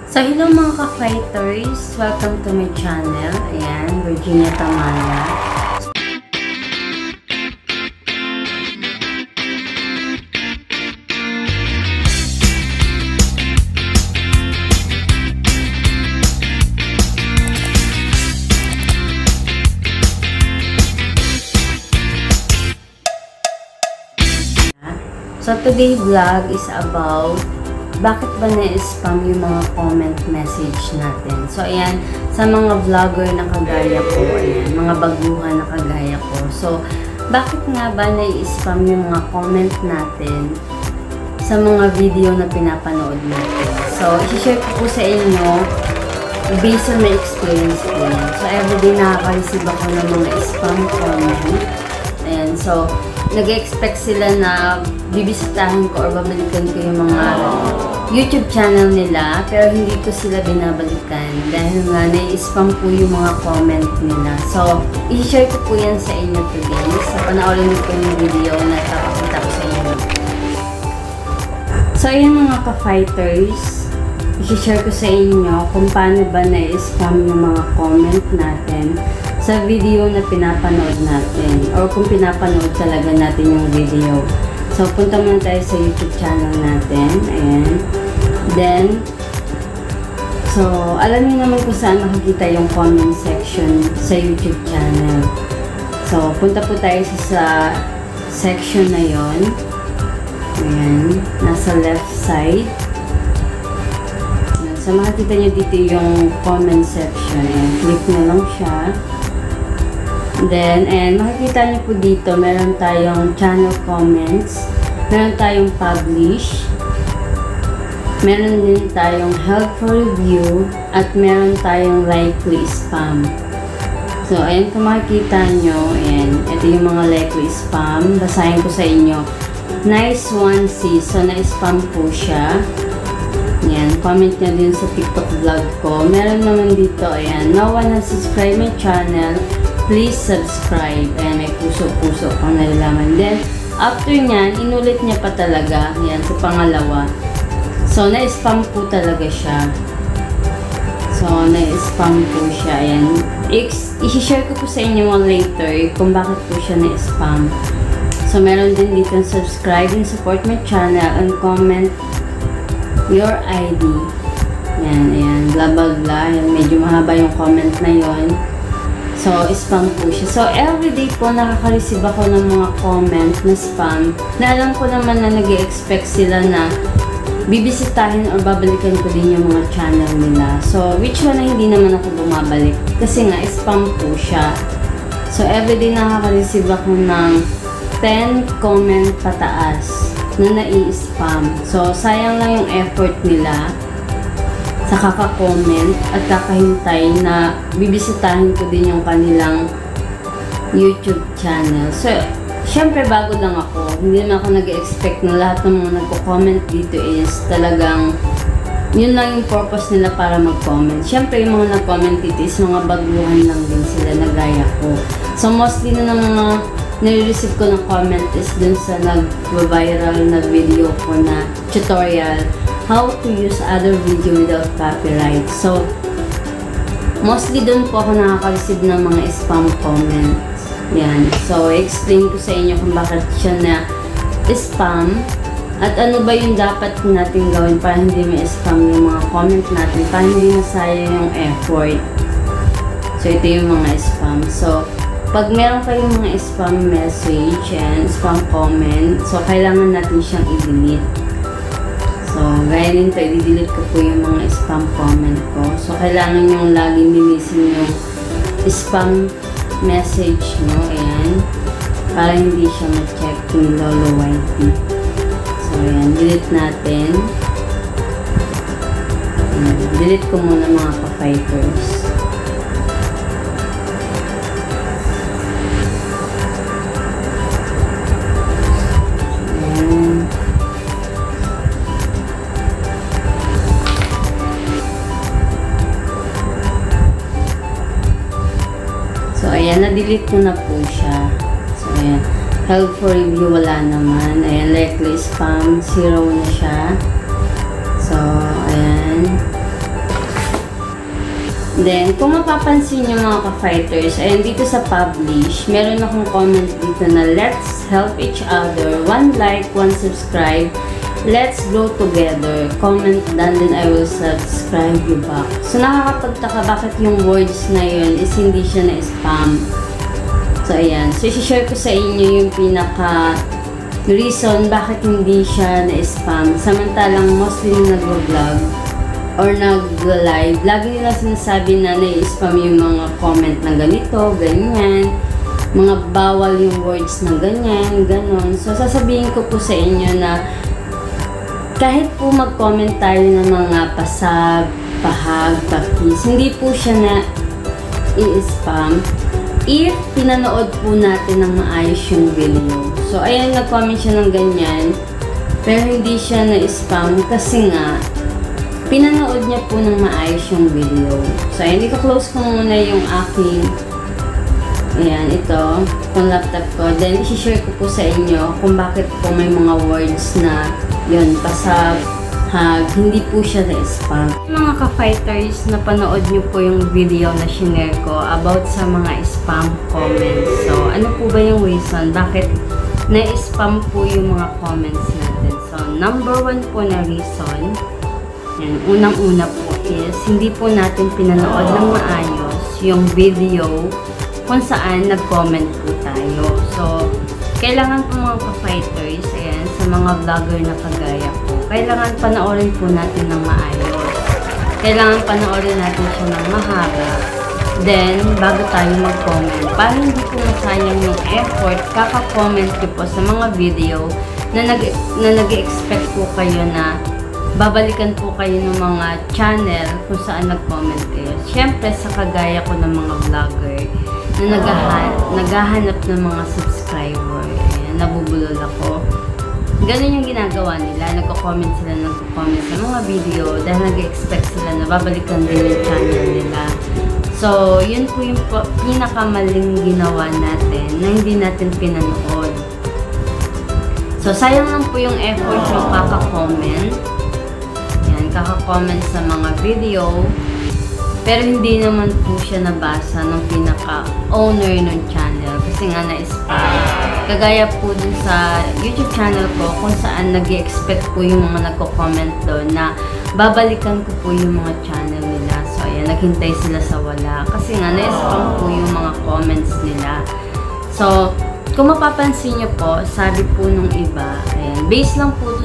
So, hello mga ka-fighters! Welcome to my channel. Ayan, Virginia Tamala. So, today's vlog is about bakit ba na-spam yung mga comment message natin. So, ayan, sa mga vlogger na kagaya ko, ayan, mga baguhan na kagaya ko. So, bakit nga ba na-spam yung mga comment natin sa mga video na pinapanood natin? So, isi-share ko po sa inyo based on my experience po yan. So, everyday nakaka-receive ako ng mga spam comment. Ayan, so, nag-expect sila na bibisitahin ko or babalikan ko yung mga YouTube channel nila, pero hindi ko sila binabalikan dahil nga na-spam po yung mga comment nila. So, i-share ko po yan sa inyo today. So, panoorin niyo po yung video na papakita ko sa inyo. So, ayan mga ka-fighters, i-share ko sa inyo kung paano ba na-spam yung mga comment natin sa video na pinapanood natin or kung pinapanood talaga natin yung video. So, punta muna tayo sa YouTube channel natin. Ayan. Then, so, alam niyo naman kung saan makikita yung comment section sa YouTube channel. So, punta po tayo sa section na yon. Ayan. Nasa left side. Ayan. So, makikita niyo dito yung comment section. Ayan. Click nyo lang siya. Then, and makikita niyo po dito, meron tayong channel comments, meron tayong publish, meron din tayong help for review, at meron tayong likely spam. So, ayan kung makikita nyo, ayan, ito yung mga likely spam. Basahin ko sa inyo. Nice one sis. So, na-spam po siya. Ayan, comment nyo din sa TikTok vlog ko. Meron naman dito, ayan, no one has subscribed my channel. Please subscribe. Ayan, may puso-puso pang nalalaman. Then, after nyan, inulit niya pa talaga. Ayan, sa pangalawa. So, na-spam po talaga siya. So, na-spam po siya. Ayan. I-share ko po sa inyo later kung bakit po siya na-spam. So, meron din dito subscribe and support my channel and comment your ID. Ayan, ayan. Blah, blah, blah. Ayan, medyo mahaba yung comment na yon. So, spam po siya. So, everyday po nakaka-receive ako ng mga comment na spam na alam ko naman na nag-expect sila na bibisitahin or babalikan ko din yung mga channel nila. So, which one na hindi naman ako bumabalik? Kasi nga, spam po siya. So, everyday nakaka-receive ako ng 10 comment pataas na nai-spam. So, sayang lang yung effort nila sa kaka-comment at kakahintay na bibisitahin ko din yung kanilang YouTube channel. So, syempre bago lang ako. Hindi naman ako nag-expect na lahat ng mga nagko-comment dito is talagang yun lang yung purpose nila para mag-comment. Syempre yung mga nag-comment dito is mga baguhan lang din sila na gaya ko. So, mostly na ng mga nire-receive ko ng comment is dun sa nag-viral na video ko na tutorial how to use other video without copyright. So, mostly doon po ako nakaka-receive ng mga spam comments. Yan. So, explain ko sa inyo kung bakit siya na spam at ano ba yung dapat natin gawin para hindi ma-spam yung mga comment natin, para hindi masayang yung effort. So, ito yung mga spam. So, pag meron kayong mga spam message and spam comment, so, kailangan natin siyang i-delete. So, gaya din ito, i-delete ko po yung mga spam comment ko. So, kailangan yung laging linisin yung spam message nyo. Ayan. Para hindi siya ma-check yung Lolo Whitey. So, ayan. Delete natin. Ayan. Delete ko muna mga ka-fighters. So, ayan, na-delete ko na po siya. So, ayan. Help for review, wala naman. Ayan, likely spam, 0 na siya. So, ayan. Then, kung mapapansin nyo mga ka-fighters, ayan dito sa publish, meron akong comment dito na let's help each other. 1 like, 1 subscribe. Let's grow together. Comment down, then I will subscribe you back. So, nakakapagtaka bakit yung words na yun is hindi siya na-spam. So, ayan. So, isi-share ko sa inyo yung pinaka-reason bakit hindi siya na-spam. Samantalang mostly nag-vlog or nag-live, lagi nila sinasabi na na-spam yung mga comment na ganito, ganyan. Mga bawal yung words na ganyan, ganon. So, sasabihin ko po sa inyo na kahit po mag-comment tayo ng mga pasab, pahag, pakis, hindi po siya na i-spam if pinanood po natin ng maayos yung video. So, ayan, nag-comment siya ng ganyan, pero hindi siya na-spam kasi nga, pinanood niya po ng maayos yung video. So, ayan, i-close ko muna yung aking, ayan, ito, itong laptop ko. Then, isi-share ko po sa inyo kung bakit po may mga words na, yun, pasab, hag, hindi po siya na-spam. Mga ka-fighters, napanood niyo po yung video na shinare ko about sa mga spam comments. So, ano po ba yung reason? Bakit na-spam po yung mga comments natin? So, number 1 po na reason, yan, unang-una po is, hindi po natin pinanood ng maayos yung video kung saan nag-comment po tayo. So, kailangan po mga ka-fighters, ayan, sa mga vlogger na kagaya po, kailangan panoorin po natin ng maayos. Kailangan panoorin natin siya ng mahaba. Then, bago tayo mag-comment, para hindi po masayang yung effort, kaka-comment nyo po sa mga video na nag-expect po kayo na babalikan po kayo ng mga channel kung saan nag-comment kayo. Siyempre, sa kagaya ko ng mga vlogger na naghahanap ng mga subscriber. Ayan, nabubulol ako. Ganun yung ginagawa nila. Nagko-comment sila, nagko-comment sa mga video dahil nag-expect sila na babalikan din yung channel nila. So, yun po yung pinakamaling ginawa natin na hindi natin pinanood. So, sayang lang po yung effort yung kaka-comment. Kaka-comment sa mga video, pero hindi naman po siya nabasa ng pinaka-owner ng channel kasi nga na-spam. Kagaya po dun sa YouTube channel ko kung saan nag-expect po yung mga nagko-comment doon na babalikan ko po yung mga channel nila. So, ayan, naghintay sila sa wala kasi nga na-spam po yung mga comments nila. So, kung mapapansin nyo po, sabi po nung iba, ayan, based lang po to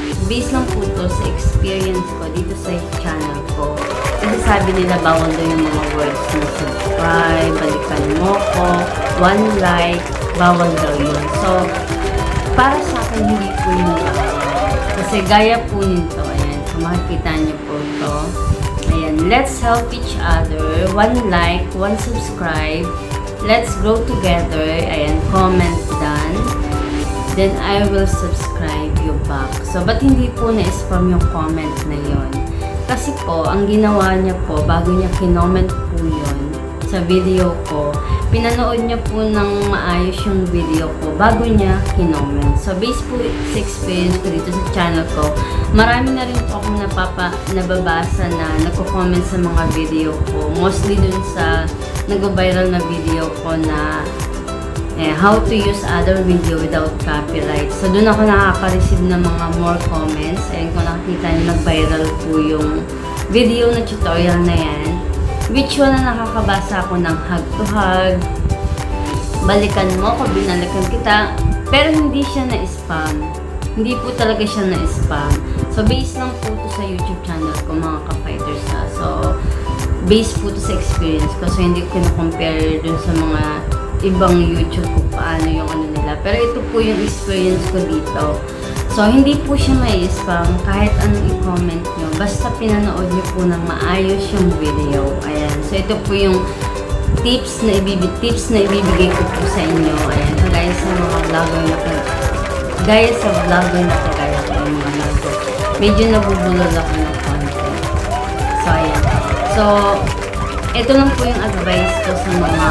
sa experience ko dito sa channel ko. Kasi sabi nila bawal daw yung mga words na subscribe, balikan mo ko, 1 like, bawal daw yun. So, para sa akin hindi po yun bawal. Kasi gaya po nito, ayan, kung makikita nyo po ito, ayan, let's help each other, 1 like, 1 subscribe, let's grow together, ayan, comment done. Then, I will subscribe you back. So, ba't hindi po na-spam yung comment na yon? Kasi po, ang ginawa niya po, bago niya kinoment po yun sa video ko, pinanood niya po ng maayos yung video ko bago niya kinoment. So, based po sa experience ko dito sa channel ko, marami na rin po akong nababasa na nagko-comment sa mga video ko. Mostly dun sa nag-viral na video ko na how to use other video without copyright. So, doon ako nakaka-receive ng mga more comments. And kung nakikita niyo, nag-viral po yung video na tutorial na yan. Which one na nakakabasa ako ng hug to hug. Balikan mo ko, binalikan kita. Pero hindi siya na-spam. Hindi po talaga siya na-spam. So, based lang po to sa YouTube channel ko, mga ka-fighters na. So, based po to sa experience ko. So, hindi ko kina-compare dun sa mga ibang YouTube kung paano yung ano nila. Pero ito po yung experience ko dito. So, hindi po siya may spam kahit anong i-comment nyo. Basta pinanood nyo po ng maayos yung video. Ayan. So, ito po yung tips na ibibigay ko po sa inyo. Ayan. Kagaya sa mga vlogger na kagaya sa vlogger na kagaya ko yung mga vlogger. Medyo nabubulol ako ng content. So, ayan. So, ito lang po yung advice ko sa mga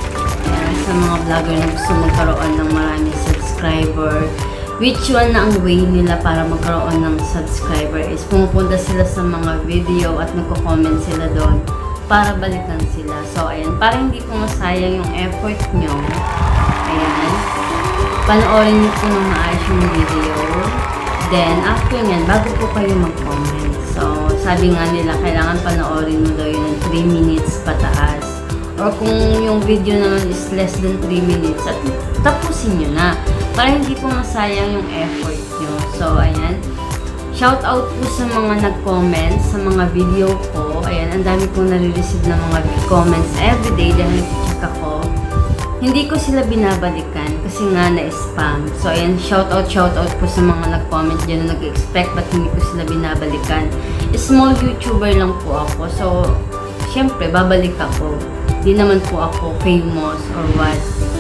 vlogger na gusto magkaroon ng maraming subscriber. Which one na ang way nila para magkaroon ng subscriber is pumupunta sila sa mga video at nagko-comment sila doon para balikan sila. So, ayan, para hindi po masayang yung effort nyo, ayan, panoorin nyo po ng maayos yung video. Then, after nyan, bago po kayo mag-comment. So, sabi nga nila, kailangan panoorin mo daw yun ng 3 minutes pataas. Or kung yung video naman is less than 3 minutes, at tapusin nyo na. Para hindi po masayang yung effort nyo. So, ayan. Shout out po sa mga nag-comment sa mga video ko. Ayan, ang dami kong nare-receive ng mga comments everyday dahil nag-check ako. Hindi ko sila binabalikan kasi nga na-spam. So, ayan, shout out po sa mga nag-comment dyan na nag-expect ba't hindi ko sila binabalikan. Small YouTuber lang po ako. So, syempre, babalik ako. Di naman po ako famous or what.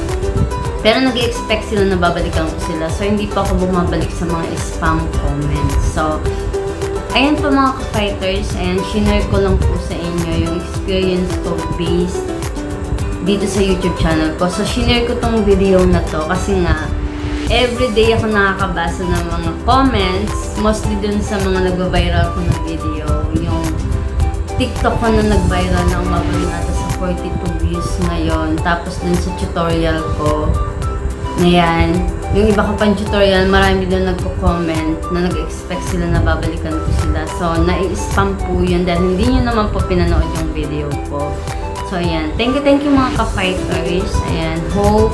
Pero nag-expect sila na babalikan ko sila. So, hindi pa ako bumabalik sa mga spam comments. So, ayan po mga ka-fighters. Ayan, shinare ko lang po sa inyo yung experience ko based dito sa YouTube channel ko. So, shinare ko tong video na to kasi nga, everyday ako nakakabasa ng mga comments, mostly dun sa mga nag-viral ko na video. Yung TikTok ko na nag-viral na umabot nata sa 42 views ngayon. Tapos dun sa tutorial ko, ayan, yung iba ko pang tutorial, marami dun nagko-comment na nag-expect sila na babalikan ko sila. So, nai-spam po yun dahil hindi nyo naman po pinanood yung video ko. So, ayan. Thank you mga ka-fighters. Ayan. Hope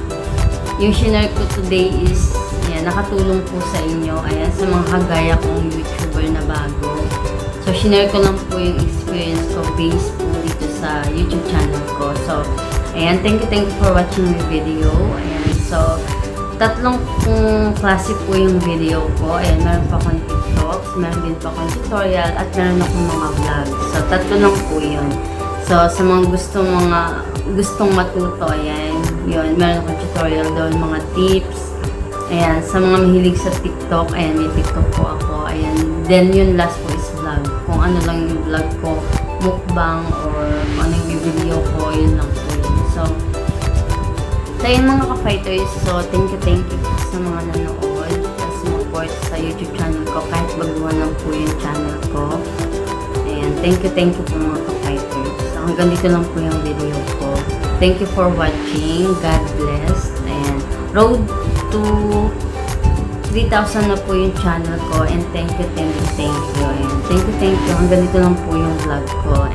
yung shinare ko today is, ayan, nakatulong po sa inyo. Ayan, sa mga kagaya kong YouTuber na bago. So, shinare ko lang po yung experience ko based po dito sa YouTube channel ko. So, ayan. Thank you for watching my video. Ayan. So, tatlong klase po yung video ko. Ayan, meron pa akong TikToks, meron din pa akong tutorial, at meron akong mga vlogs. So, tatlo lang po yun. So, sa mga gustong matuto, ayan, yun, meron akong tutorial doon, mga tips. Ayan, sa mga mahilig sa TikTok, ayan, may TikTok po ako. Ayan, then yun last po is vlog. Kung ano lang yung vlog ko, mukbang, or kung ano yung video ko, yun lang po yun. So yun mga ka-fighters, so thank you sa mga nanood, sa support sa YouTube channel ko, kahit baguhan lang po yung channel ko. Ayan, thank you po mga ka-fighters. Hanggang dito lang po yung video ko. Thank you for watching. God bless. And road to 3,000 na po yung channel ko. And thank you. And thank you. Hanggang dito lang po yung vlog ko.